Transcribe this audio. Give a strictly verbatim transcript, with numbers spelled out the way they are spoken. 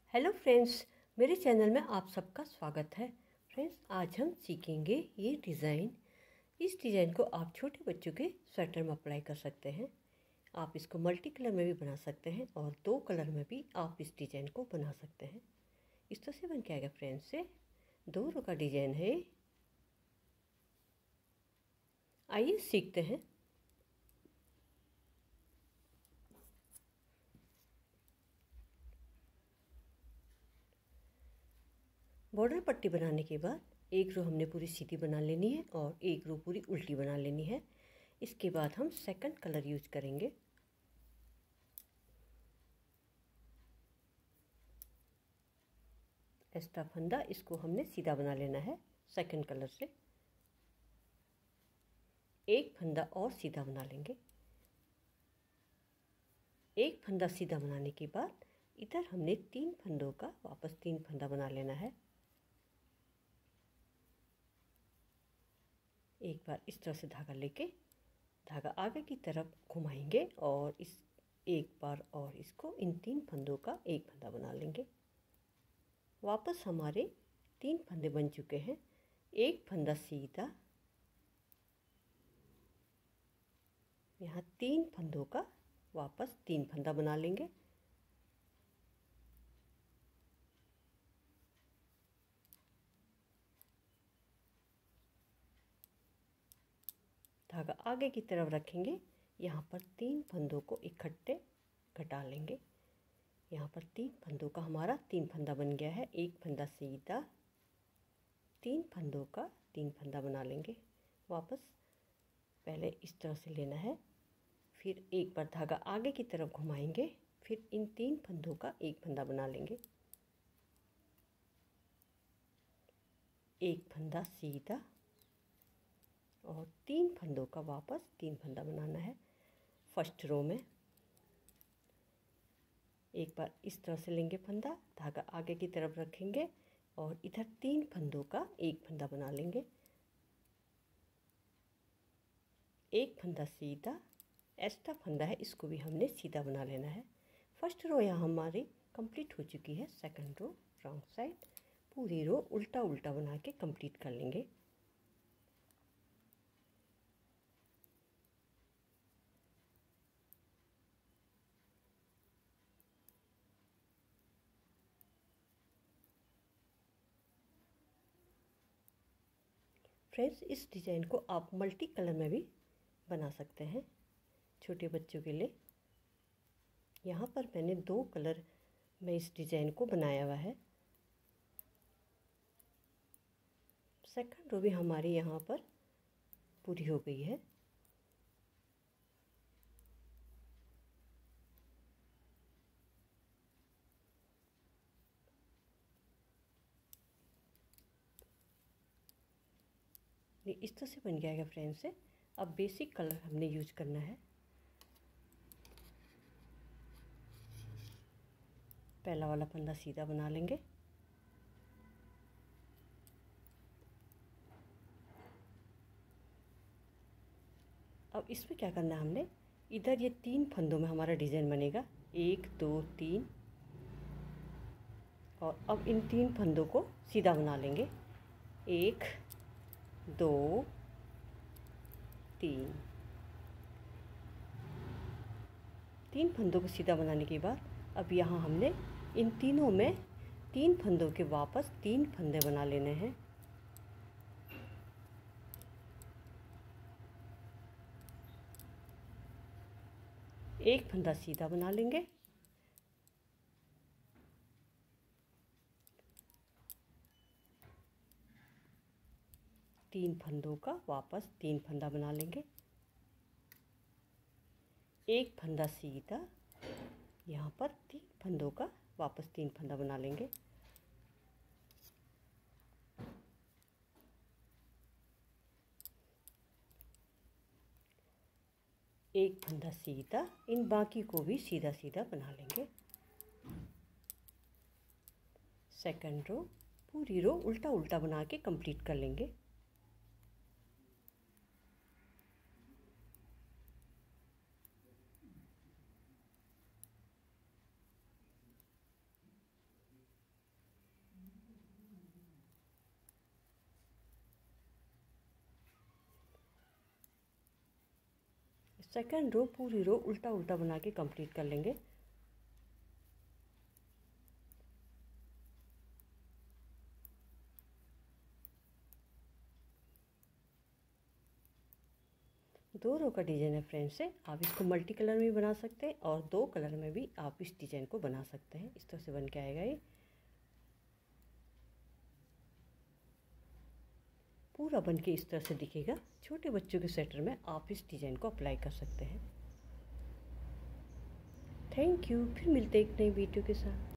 Hello friends, मेरे channel में आप सबका स्वागत है। फ्रेंड्स, आज हम सीखेंगे ये डिज़ाइन। इस डिज़ाइन को आप छोटे बच्चों के स्वेटर में अप्लाई कर सकते हैं। आप इसको मल्टी कलर में भी बना सकते हैं और दो कलर में भी आप इस डिज़ाइन को बना सकते हैं। इस तरह से बन के आएगा फ्रेंड्स। से दो रो का डिज़ाइन है। आइए सीखते हैं। बॉर्डर पट्टी बनाने के बाद एक रो हमने पूरी सीधी बना लेनी है और एक रो पूरी उल्टी बना लेनी है। इसके बाद हम सेकंड कलर यूज करेंगे। एक्स्ट्रा फंदा इसको हमने सीधा बना लेना है। सेकंड कलर से एक फंदा और सीधा बना लेंगे। एक फंदा सीधा बनाने के बाद इधर हमने तीन फंदों का वापस तीन फंदा बना लेना है। एक बार इस तरह से धागा लेके धागा आगे की तरफ घुमाएंगे और इस एक बार और इसको इन तीन फंदों का एक फंदा बना लेंगे। वापस हमारे तीन फंदे बन चुके हैं। एक फंदा सीधा, यहाँ तीन फंदों का वापस तीन फंदा बना लेंगे। धागा आगे की तरफ रखेंगे। यहाँ पर तीन फंदों को इकट्ठे घटा लेंगे। यहाँ पर तीन फंदों का हमारा तीन फंदा बन गया है। एक फंदा सीधा, तीन फंदों का तीन फंदा बना लेंगे। वापस पहले इस तरह से लेना है, फिर एक बार धागा आगे की तरफ घुमाएंगे, फिर इन तीन फंदों का एक फंदा बना लेंगे। एक फंदा सीधा और तीन फंदों का वापस तीन फंदा बनाना है। फर्स्ट रो में एक बार इस तरह से लेंगे फंदा, धागा आगे की तरफ रखेंगे और इधर तीन फंदों का एक फंदा बना लेंगे। एक फंदा सीधा, एक्स्ट्रा फंदा है इसको भी हमने सीधा बना लेना है। फर्स्ट रो यहाँ हमारी कंप्लीट हो चुकी है। सेकंड रो रॉन्ग साइड पूरी रो उल्टा उल्टा बना के कंप्लीट कर लेंगे। फ्रेंड्स, इस डिज़ाइन को आप मल्टी कलर में भी बना सकते हैं छोटे बच्चों के लिए। यहाँ पर मैंने दो कलर में इस डिज़ाइन को बनाया हुआ है। सेकंड रो भी हमारी यहाँ पर पूरी हो गई है। ये इस तरह से बन जाएगा फ्रेंड्स। से अब बेसिक कलर हमने यूज करना है। पहला वाला फंदा सीधा बना लेंगे। अब इसमें क्या करना है हमने, इधर ये तीन फंदों में हमारा डिज़ाइन बनेगा। एक दो तीन, और अब इन तीन फंदों को सीधा बना लेंगे। एक दो तीन, तीन फंदों को सीधा बनाने के बाद अब यहाँ हमने इन तीनों में तीन फंदों के वापस तीन फंदे बना लेने हैं। एक फंदा सीधा बना लेंगे, तीन फंदों का वापस तीन फंदा बना लेंगे। एक फंदा सीधा, यहाँ पर तीन फंदों का वापस तीन फंदा बना लेंगे। एक फंदा सीधा, इन बाकी को भी सीधा सीधा बना लेंगे। सेकंड रो पूरी रो उल्टा उल्टा बना के कंप्लीट कर लेंगे। सेकंड रो पूरी रो उल्टा उल्टा बना के कंप्लीट कर लेंगे। दो रो का डिजाइन है फ्रेंड्स से, आप इसको मल्टी कलर में भी बना सकते हैं और दो कलर में भी आप इस डिजाइन को बना सकते हैं। इस तरह से बन के आएगा ये, पूरा बन के इस तरह से दिखेगा। छोटे बच्चों के स्वेटर में आप इस डिजाइन को अप्लाई कर सकते हैं। थैंक यू, फिर मिलते हैं एक नई वीडियो के साथ।